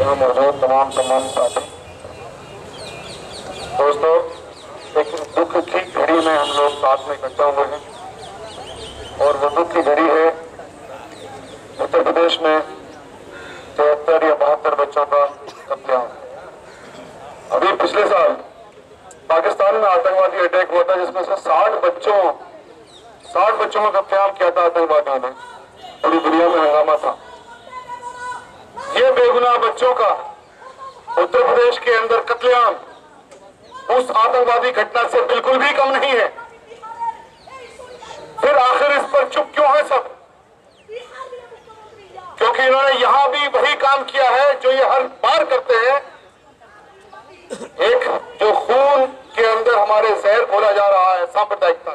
यहाँ मौजूद तमाम साथी दोस्तों, एक दुख की घड़ी में हम लोग साथ में इकट्ठा हुए हैं और वो दुख की घड़ी है उत्तर प्रदेश में 73 या 72 बच्चों का कत्लेआम। अभी पिछले साल पाकिस्तान में आतंकवादी अटैक हुआ था जिसमें से 60 बच्चों का कत्लेआम किया था आतंकवादियों ने। पूरी दुनिया में हंगामा था। ये बेगुनाह बच्चों का उत्तर प्रदेश के अंदर कत्लेआम उस आतंकवादी घटना से बिल्कुल भी कम नहीं है। फिर आखिर इस पर चुप क्यों है सब? क्योंकि इन्होंने यहां भी वही काम किया है जो ये हर बार करते हैं। एक जो खून के अंदर हमारे जहर घोला जा रहा है सांप्रदायिकता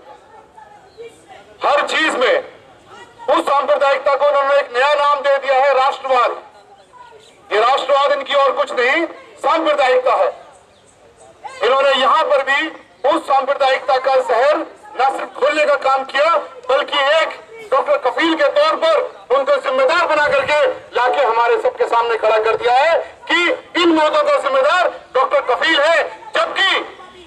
का, हर चीज में उस सांप्रदायिकता को उन्होंने एक नया नाम दे दिया है, राष्ट्रवाद। ये राष्ट्रवाद इनकी और कुछ नहीं, सांप्रदायिकता है। इन्होंने यहां पर भी उस सांप्रदायिकता का जहर न सिर्फ घोलने का काम किया, बल्कि एक डॉक्टर कफील के तौर पर उनको जिम्मेदार बना करके लाके हमारे सबके सामने खड़ा कर दिया है कि इन मौतों का जिम्मेदार डॉक्टर कफील है। जबकि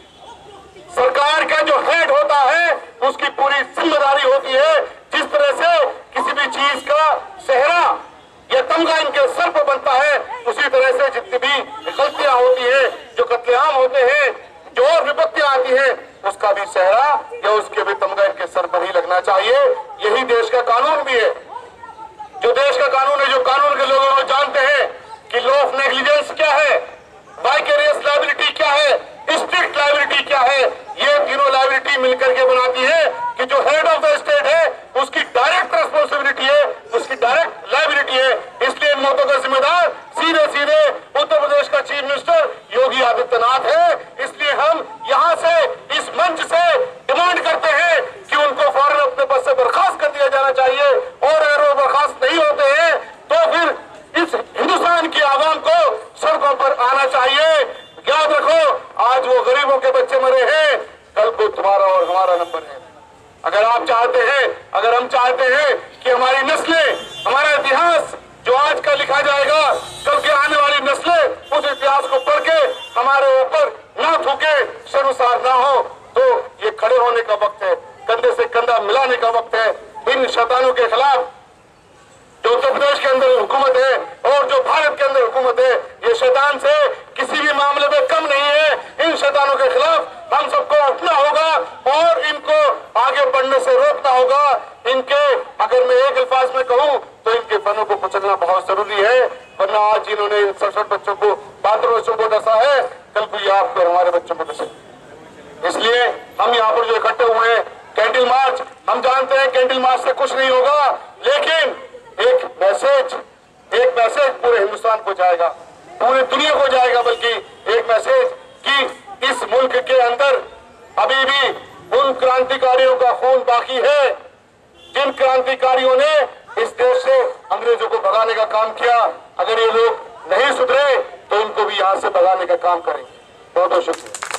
सरकार का जो हेड होता है उसकी पूरी जिम्मेदारी होती है। जिस तरह से किसी भी चीज का सेहरा या तमगा इनके सर पर बनता है, उसी तरह से जितनी भी गलतियां होती है, जो कत्लेआम होते हैं, जो और विपत्तियां आती हैं, उसका भी सेहरा या उसके भी तमगा इनके सर पर ही लगना चाहिए। यही देश का कानून भी है। जो देश का कानून है, जो कानून के लोग जानते हैं कि लॉ ऑफ नेग्लिजेंस क्या है, वाइकेरियस लायबिलिटी क्या है, स्ट्रिक्ट लायबिलिटी क्या है। ये तीनों लायबिलिटी मिलकर के बनाती है कि जो हेड ऑफ द स्टेट है उसकी डायरेक्ट रिस्पॉन्सिबिलिटी है, उसकी डायरेक्ट लायबिलिटी है। इसलिए इन मौतों का जिम्मेदार सीधे सीधे उत्तर प्रदेश का चीफ मिनिस्टर योगी आदित्यनाथ है। इसलिए हम यहां से इस मंच से डिमांड करते हैं कि उनको फौरन अपने पद से बर्खास्त कर दिया जाना चाहिए, और अगर वो बर्खास्त नहीं होते हैं तो फिर इस हिंदुस्तान की आवाम को सड़कों पर आना चाहिए। याद रखो, आज वो गरीबों के बच्चे मरे हैं, कल को तुम्हारा और हमारा नंबर है। अगर आप चाहते हैं, अगर हम चाहते हैं कि हमारी नस्लें, हमारा इतिहास जो आज का लिखा जाएगा, कल के आने वाली नस्लें उस इतिहास को पढ़ के हमारे ऊपर ना थूके, शर्मसार ना हो, तो ये खड़े होने का वक्त है, कंधे से कंधा मिलाने का वक्त है। इन शैतानों के खिलाफ जो उत्तर प्रदेश के अंदर हुकूमत है और जो भारत के अंदर हुकूमत है, ये शैतान से किसी भी मामले में कम नहीं है। इन शैतानों के खिलाफ हम सबको उठना होगा और इनको आगे बढ़ने से रोकना होगा। इनके, अगर मैं एक अल्फाज में कहूं तो इनके फनों को कुचलना बहुत जरूरी है, वरना आज इन्होंने इन 67 बच्चों को, 72 बच्चों को डसा है, कल को ये आपको, हमारे बच्चों को डसे। इसलिए हम यहाँ पर जो इकट्ठे हुए हैं, कैंडल मार्च, हम जानते हैं कैंडल मार्च से कुछ नहीं होगा, लेकिन एक मैसेज पूरे हिंदुस्तान को जाएगा, पूरी दुनिया को जाएगा, बल्कि एक मैसेज कि इस मुल्क के अंदर अभी भी उन क्रांतिकारियों का खून बाकी है जिन क्रांतिकारियों ने इस देश से अंग्रेजों को भगाने का काम किया। अगर ये लोग नहीं सुधरे तो इनको भी यहां से भगाने का काम करेंगे। बहुत बहुत शुक्रिया।